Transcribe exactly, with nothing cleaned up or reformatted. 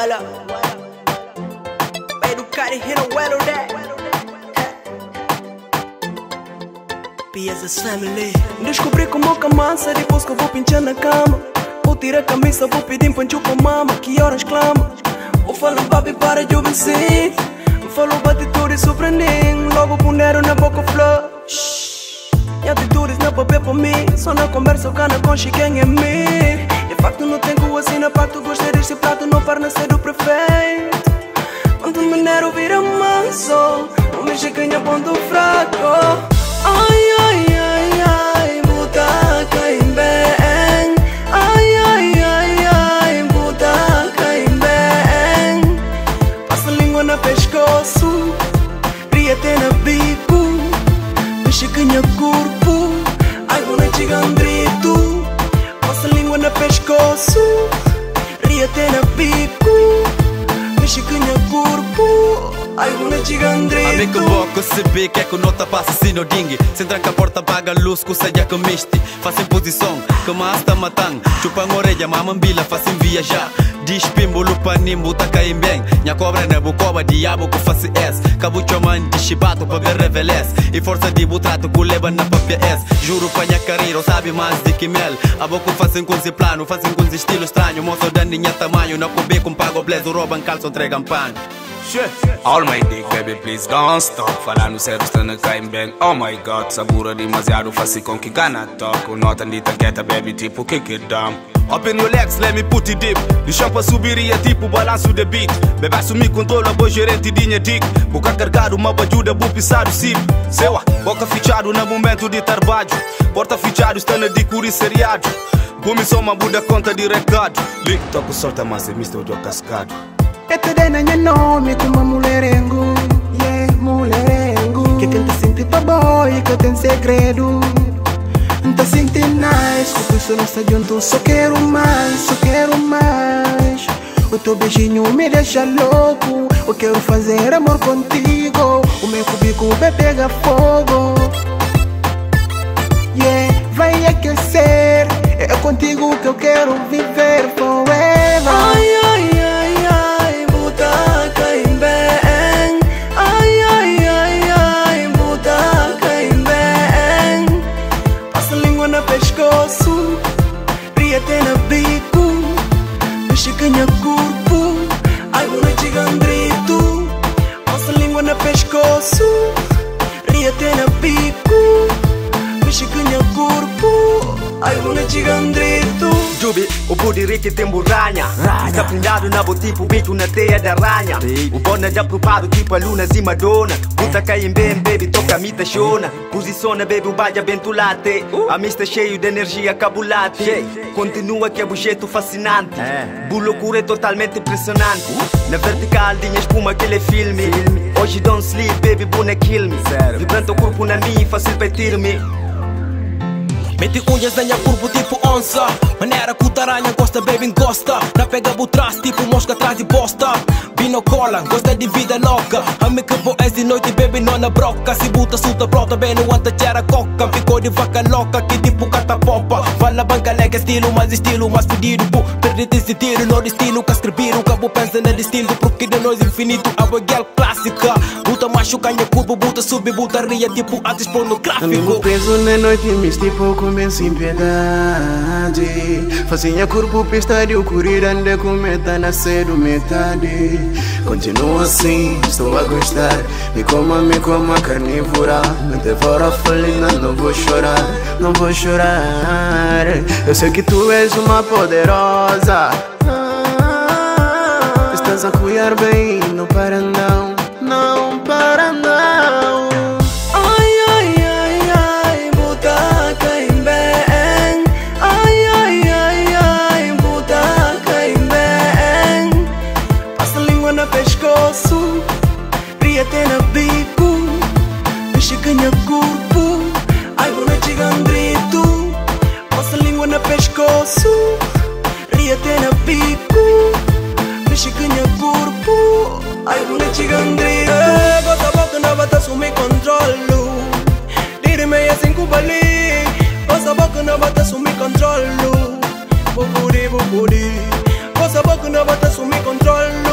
Wala Vai educar e hino well that P S S family. Descobri como que mansa depois que eu vou pinchar na cama. Vou tirar a camisa, vou pedir pancho com mama. Que horas clama? Vou falar papi para de obedecer. Falou batidores surpreendem. Logo puneram na boca flor. E atitudes não papel pra mim. Só na conversa o cana com quem é mim. De facto não tenho assim na pacto. Gostei deste prato, não para nascer do prefeito. Quando me nero vira manso, não me cheganha ponto fraco. Ai, ai, ai, ai, butaca em bem. Ai, ai, ai, ai, butaca em bem. Passa a língua no pescoço, ria-te na bico. Me cheganha corpo, ai, bona gigandrito. Passa a língua no pescoço, ria-te na bico. Me cheganha corpo, ai, bona gigandrito. A mim que boca se vê que é que nota passa assim no dingue. Se tranca a porta, apaga a luz, que seja que miste. Faça em posição, que mais está matando. Chupa a orelha, mamambila, faça em viajar. Diz pimbolo para nimbo, tá caindo bem. Minha cobra na bucoba, diabo que faça S. Cabo chaman de chibato para ver revelece. E força de butrato que leva na papia S. Juro para minha carreira, sabe mais de que mel. A boca fazem com esse plano, fazem com esse estilo estranho. Moço dando minha tamanho, na cobe com pago blaze, roubam calço, entregam pano. All my dick, baby, please don't stop. Falar no sério, está na caim bem. Oh my god, sabura demasiado, faço com que gana toco. Nota de taqueta, baby, tipo kick it down. Open your legs, let me put it deep. De chão pra subir e é tipo balanço de beat. Bebe assumir controla, boa gerente dinha dick. Boca carregado, uma bajuda, vou pisar o zip. Seua, boca fechado no momento de trabalho. Porta fechado, está na de curi seriado. Comissão uma buda conta de recado. Lick, toco sorte, mas é misto de cascado. Eu te dei na minha nome como mulherengo, yeah, mulherengo. Que tenta sentir pra boy, que tem segredo. Tá sentindo nice, com pessoa nessa junto. Só quero mais, só quero mais. O teu beijinho me deixa louco. Eu quero fazer amor contigo. O meu cubico vai pegar fogo. Yeah, vai aquecer. É contigo que eu quero viver forever. Ai, ai, ai, ai, butaca em bem. Ai, ai, ai, ai, butaca em bem. Passa a língua no pescoço, ria-te na bico. Me cheganha corpo, ai, bona gigandrito. Passa a língua no pescoço, ria-te na bico. Me cheganha corpo, ai, bona gigandrito. Jubi, o budiri que tem burranha. Está prendado na tipo bicho na teia da ranha. O bona já preparado tipo a luna e Madonna. Puta cai bem, baby, toca a mita chona. Posiciona, baby, o baia bentulate. A mista cheio de energia cabulate. Continua que é o jeito fascinante. Bu loucura é totalmente impressionante. Na vertical, dinha espuma aquele filme. Hoje don't sleep, baby, buna kill me. Vibrando o corpo na mim, fácil petir-me. Mete unhas na minha corpo tipo onça. Maneira que o aranha gosta, baby, encosta. Na pega por trás, tipo mosca atrás de bosta. Binocola, gosta de vida louca. A mim que vou és de noite, baby, não na broca. Se buta, suta, brota, bem no anta, tira coca. Ficou de vaca louca, que tipo cata pompa. Fala banca, lega estilo, mais estilo, mais pedido. Perdete esse tiro, no destino, que escreveram. Cabo pensa no destino, porque de nós infinito. A baguel clássica. Buta machuca, minha curva, buta sube, buta ria, tipo atos pornográfico. Amigo preso na noite, mas tipo comer sem piedade. Facinha corpo pistário, correr anda com meta, nascer do metade. Continua assim, estou a gostar. Me coma, me coma carnívora. Me devora falina, não vou chorar, não vou chorar. Eu sei que tu és uma poderosa. Estás a cuidar bem, não para não, não para não. Pescoço, ria-te na bico. Me cheganha corpo, ai, bona gigandrito. Passa a língua no pescoço, ria-te na bico. Me cheganha corpo, ai, bona gigandrito. Bota a boca na bata, assumir controlo. Dire-me assim com bali. Passa a boca na bata, assumir controlo. Buburi, buburi. nossa boca não bota assumir controle.